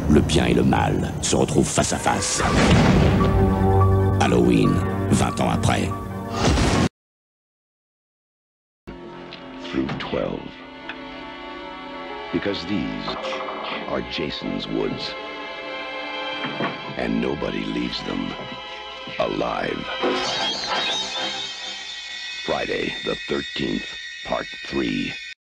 le bien et le mal se retrouvent face à face. Halloween, 20 ans après. Through 12. Because these are Jason's woods. And nobody leaves them alive. Friday the 13th, Part 3.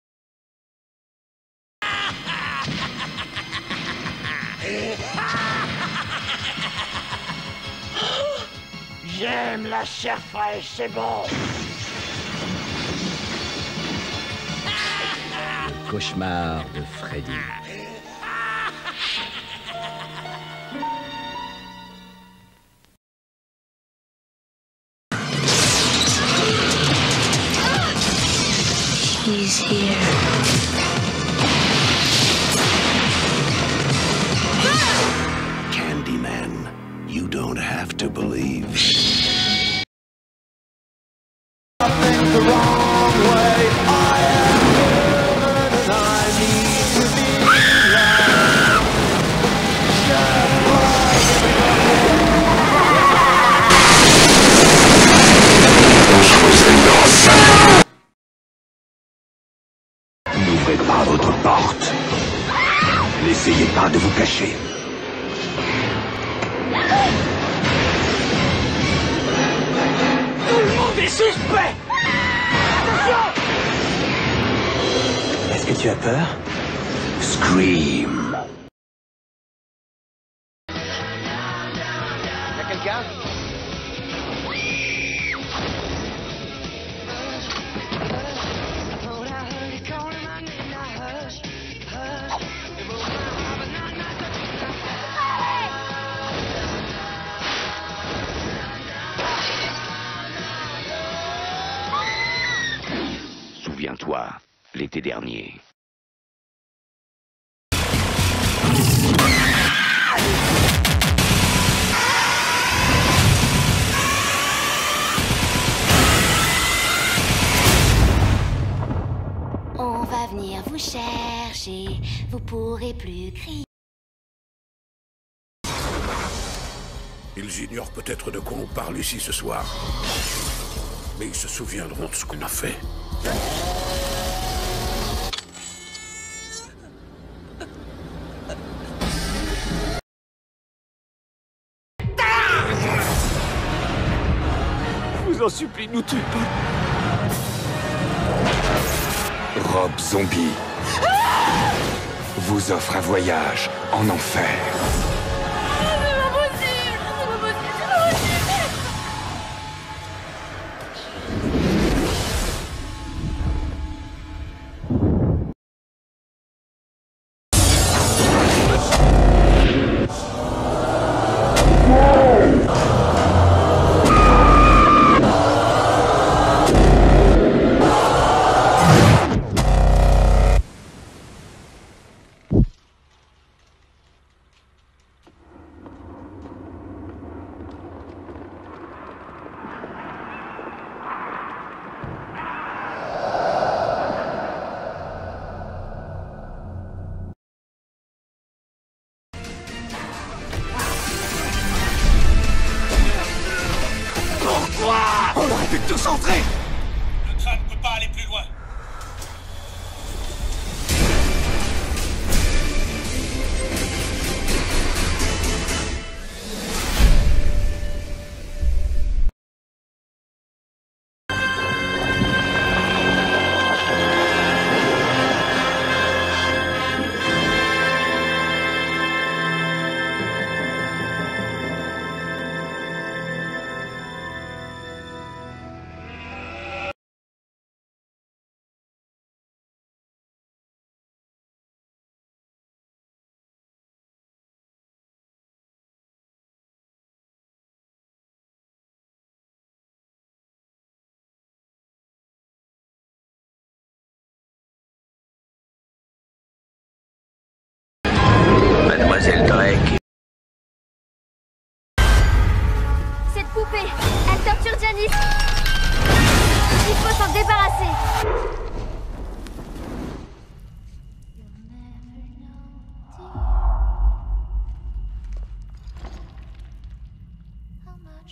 J'aime la chair fraîche, c'est bon. Le cauchemar de Freddy. He's here. Candyman, you don't have to believe. The wrong way. I am human and I need to be loved. Just N'ouvrez pas votre porte. N'essayez pas de vous cacher. tout le monde est suspect. Attention! Est-ce que tu as peur? Scream. Y'a quelqu'un? Souviens-toi, l'été dernier. On va venir vous chercher, vous pourrez plus crier. Ils ignorent peut-être de quoi on parle ici ce soir. Mais ils se souviendront de ce qu'on a fait. Je vous en supplie, nous tue pas. Rob Zombie vous offre un voyage en enfer. On aurait pu tout centrer. Le train ne peut pas aller plus loin. Mademoiselle Drake. Cette poupée, elle torture Janice. Il faut s'en débarrasser.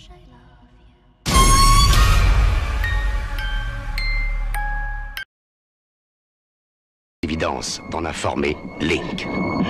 much I love you. Évidence d'en informer Link.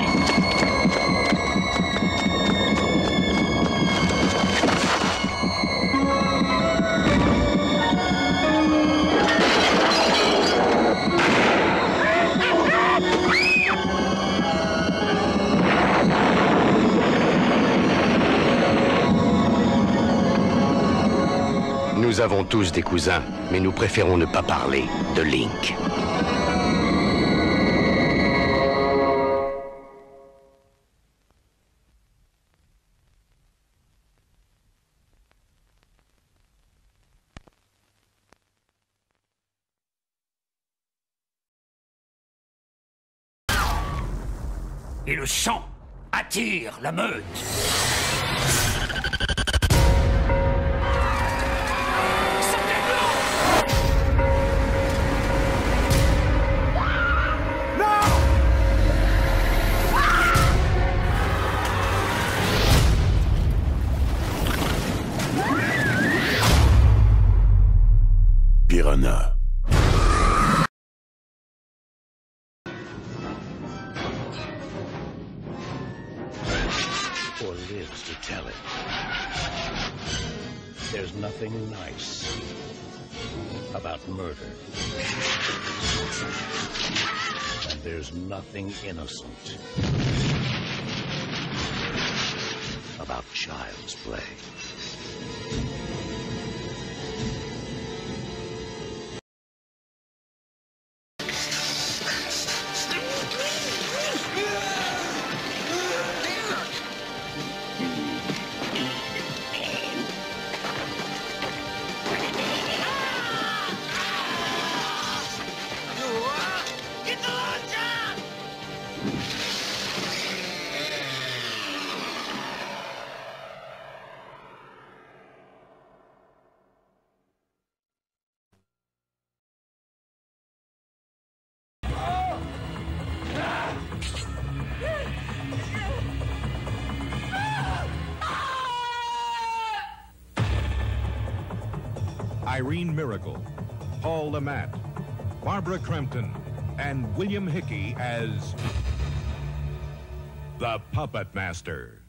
Nous avons tous des cousins, mais nous préférons ne pas parler de Link. Et le chant attire la meute. Piranha. Or lives to tell it. There's nothing nice about murder. And there's nothing innocent about child's play. Irene Miracle, Paul Le Mat, Barbara Crampton, and William Hickey as the Puppet Master.